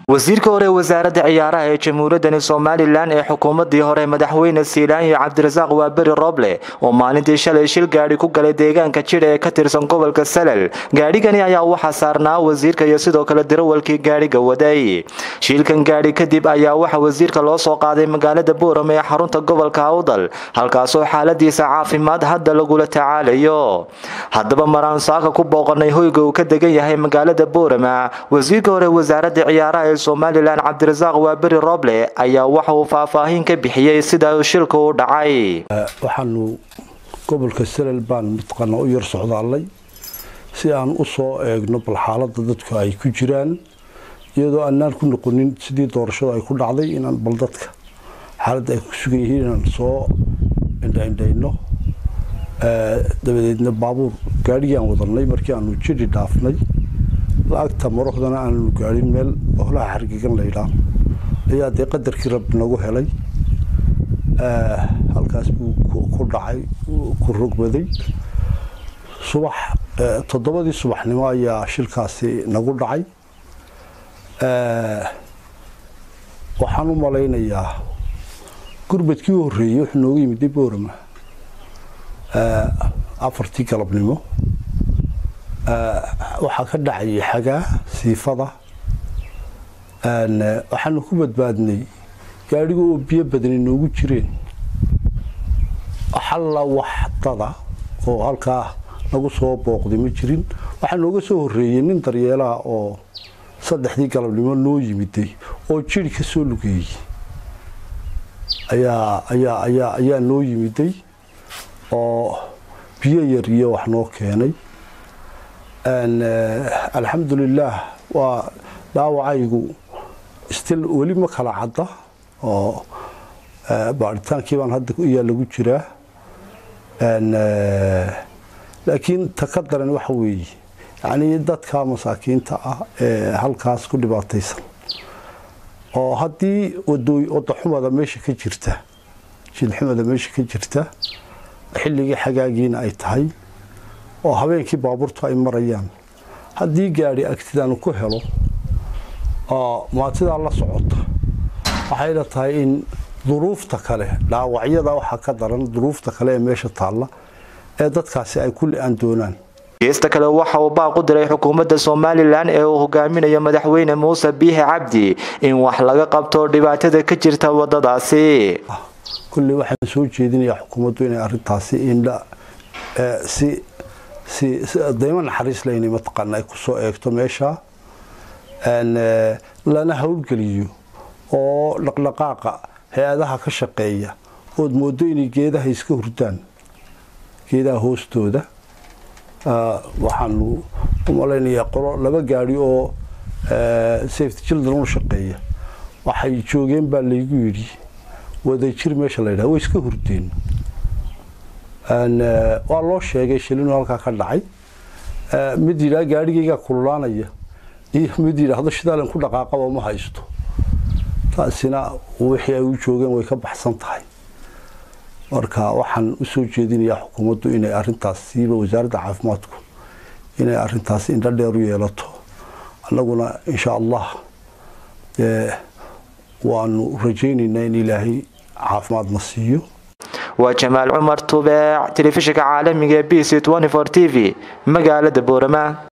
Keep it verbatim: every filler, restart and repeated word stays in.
wasiirka hore wasaaradda ciyaaraha ee jamhuuriyadda Soomaaliland ee xukuumadii hore madaxweyne Siilaan iyo Cabdirasaaq Waaberi Roble oo maalintii shalay shil gaari ku galay deegaanka Jidh ee ka tirsan gobolka Salal gaarigani ayaa waxa saarnaa wasiirka iyo sidoo kale darawalkii gaariga waday shilkan gaari kadib ayaa waxa wasiirka loo soo qaaday magaalada Boorama ee xarunta gobolka Awdal halkaas oo xaaladiisa caafimaad hadda lagu la tacaalayo haddaba maraan saaka ku booqanay hoyga uu ka degan yahay magaalada Boorama wasiirka hore wasaaradda ciyaaraha Somaliland Cabdirasaaq Waaberi Roble ayaa waxa uu faahfaahin ka bixiyay sida uu shilku u dhacay waxaanu gobolka Salal baan midqana u yar socdaalay si aan u soo eegno bal xaaladda dadku ay ku jiraan iyadoo aanan ku noqonin sidii doorashada ay ku dhacday inaan bal dadka xaaladda ay ku sugan yihiin aan soo indhaindhayno dabadeedna baabuur gaarigaan wadanay markii aanu Jidh dhaafnay lacagta maroxdana aan gaarin meel bohlaha xargigan leeyda ayaa de qadarkii rab nagu helay ee halkaas buu ku dhacay ku rogbaday subax toddobadii subaxnimo ayaa shilkaasi nagu dhacay ee waxaan u maleynayaa gurbadkii horeeyay wuxuu noogu yimid Boorama ee afartii galabnimo waxa ka dhacay xaga siifada aan waxaan ku badbaadnay gaariga oo biyo badan inoogu jireen xalla waxtada oo halka lagu soo booqday ma jirin waxa nooga soo horeeyay nin daryeelaha oo saddexdii galabnimo noo yimiday oo Jidh ka soo lugeeyay ayaa ayaa ayaa ayaa noo yimiday oo biyo yar iyo wax noo keenay أن الحمد لله وداوعيغو still wali ma kala cadda oo baaritaanki baan hadda iyo lagu jiraa an laakiin takadaran waxa weey yani dadka masaakiinta ah ee halkaas ku dhibaataysan oo hadii wadooy wada xumada meesha ka jirta jil xumada meesha ka jirta xilliga xagaagiina ay tahay oo habeenkii baabuurtu ay marayaan hadii gaari agtidaan ku helo oo maatida la socota waxay la tahay in duruufta kale dhaawacyada waxa ka daran duruufta kale ee meesha taala ee dadkaasi ay kulli aan doonaan geesta kale waxa uu baaq u diray xukuumadda Somaliland ee uu hogaaminayo madaxweyne Muuse Biixi Cabdi in wax laga qabto dhibaatada ka jirta wadadaasi kulli waxaan soo jeedinayaa xukuumaddu inay arintaasi indha si si dayman xariis leeyna matqana ay ku soo eegto meesha aan lana hawlgaliyo oo dhaqdhaqaaqa hay'adaha ka shaqeeya oo moodo in geedaha iska hurdaan geedaha hoostooda waxaan u maleynayaa qolo laba gaari oo safety children u shaqeeya waxay joogeen baa laygu yiri wada jir meesha leeyahay way iska hurdeen aan waa loo sheegay shilin halka ka dhacay mid ila gaarigayga kululaanaya iyo mid ila hada shidaalan ku dhaqaaqaba ma haysto taasina wixii ay u joogeen way ka baxsan tahay marka waxaan u soo jeedinayaa xukuumaddu inay arintaas siiba wasaaradda caafimaadku inay arintaas indha dheer u yeelato annaguna insha Allah ee waanu rajaynaynaa in Ilaahay caafimaad na siiyo وجمال عمر توبع تلفزيون عالمي بي سي twenty-four تي في مقالة بورما.